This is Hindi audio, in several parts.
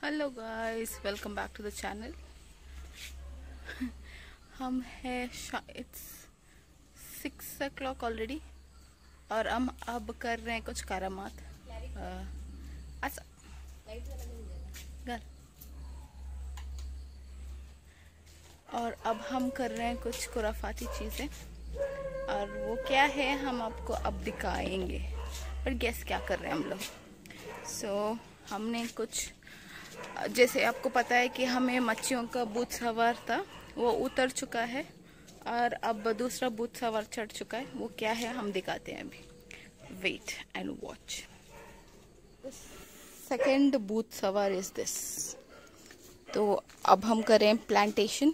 Hello guys, welcome back to the channel. हम हैं इट्स 6 o'clock ऑलरेडी और हम अब कर रहे हैं कुछ करामात। और अब हम कर रहे हैं कुछ खुराफाती चीज़ें, और वो क्या है हम आपको अब दिखाएंगे। पर गेस क्या कर रहे हैं हम लोग। हमने कुछ, जैसे आपको पता है कि हमें मच्छियों का बूथ सवार था, वो उतर चुका है और अब दूसरा बूथ सवार चढ़ चुका है। वो क्या है हम दिखाते हैं अभी। Wait and watch. Second booth सवार इज दिस। तो अब हम करें प्लांटेशन।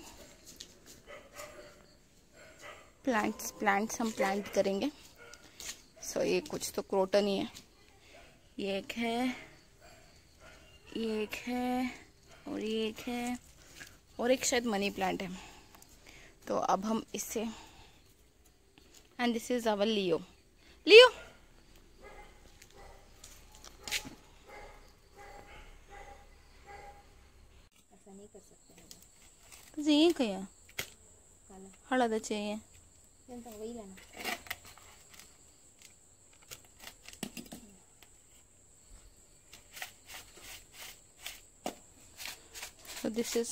प्लांट्स हम प्लांट करेंगे। ये कुछ तो क्रोटन ही है। ये एक है, ये एक है, और ये एक है, और एक शायद मनी प्लांट है। तो अब हम इससे, and this is our Leo. ऐसा नहीं कर सकते ये क्या हड़ा चाहिए वही लेना। So this is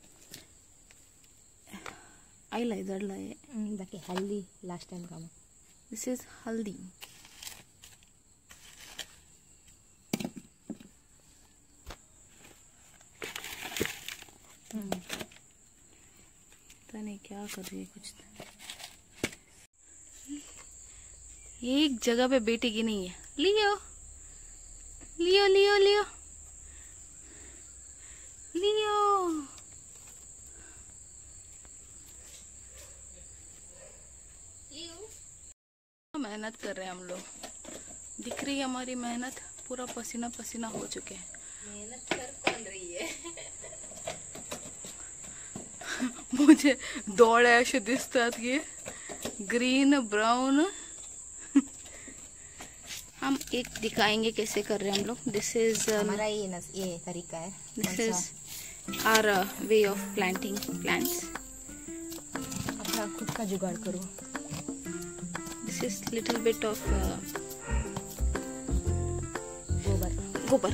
I like that बाकी हल्दी लास्ट टाइम का। This is हल्दी। पता नहीं क्या कर रही है कुछ। एक जगह पे बेटी की नहीं है। लियो लियो लियो लियो लियो। मेहनत कर रहे हैं हम लोग, दिख रही है हमारी मेहनत। पूरा पसीना पसीना हो चुके हैं। मेहनत कर कौन रही है? मुझे दौड़े ऐसे दिसतात ये ग्रीन ब्राउन। हम एक दिखाएंगे कैसे कर रहे हैं हम लोग। दिस इज हमारा ये तरीका है। This is our way of planting plants. अपना खुद का जुगाड़ करो। This is little bit of gobar.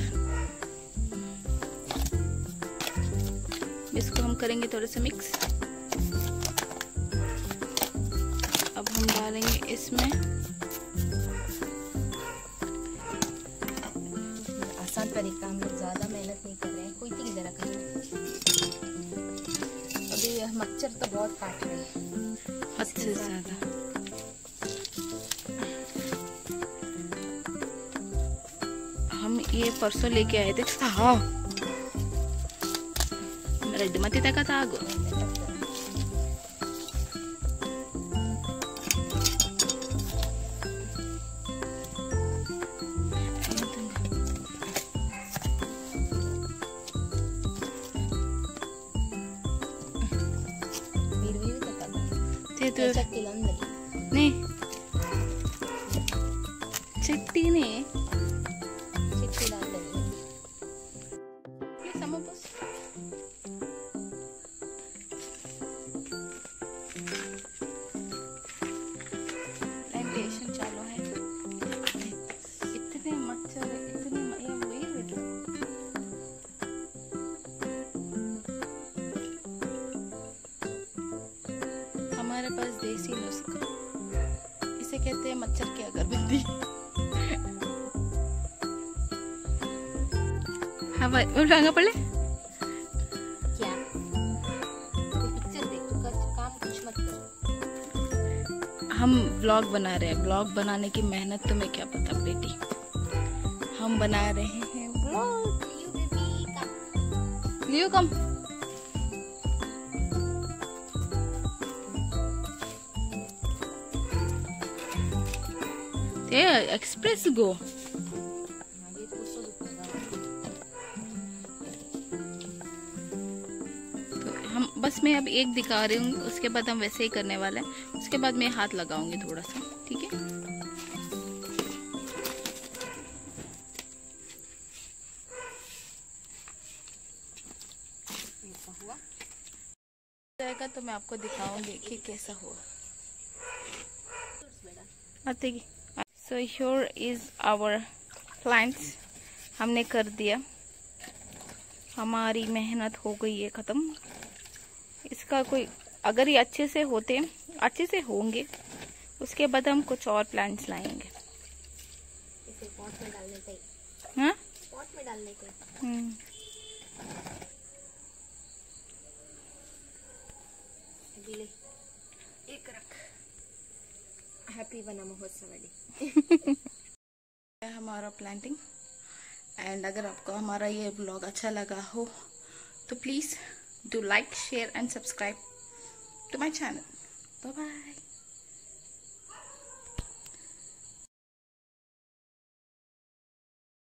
इसको हम करेंगे थोड़े से मिक्स। अब हम डालेंगे इसमें। आसान तरीका, हम लोग ज्यादा मेहनत नहीं कर रहे हैं। कोई की जरा कर। अभी मच्छर तो बहुत काट रहे हैं, हद से ज्यादा। हम ये परसों लेके आए थे। हाँ, मेरा मती तक था आगो। नहीं चिट्टी ने चिट्टी डाल देंगे। प्लांटेशन चालू है। इतने मच्छर, इतने हमारे पास देसी नुस्खा, इसे कहते हैं मच्छर की अगरबत्ती। हाँ उठाना पड़े क्या? तो पिक्चर देख, तू काम कुछ मत कर। हम व्लॉग बना रहे हैं। व्लॉग बनाने की मेहनत तुम्हें क्या पता बेटी। हम बना रहे हैं व्लॉग। लियो कम। एक्सप्रेस गो। तो हम बस, मैं अब एक दिखा रही हूँ, उसके बाद हम वैसे ही करने वाले हैं। उसके बाद मैं हाथ लगाऊंगी थोड़ा सा, ठीक है। हुआ जाएगा तो मैं आपको दिखाऊंगी कि कैसा हुआ। So here is our plants. हमने कर दिया, हमारी मेहनत हो गई है खत्म। इसका कोई अगर ये अच्छे से होंगे उसके बाद हम कुछ और प्लांट्स लाएंगे। इसे पॉट में डालने थे। हाँ, पॉट में डालने थे। एक रख। हैप्पी वना महोत्सव हमारा प्लांटिंग। एंड अगर आपको हमारा ये ब्लॉग अच्छा लगा हो तो please do like, share and subscribe to my channel. Bye bye.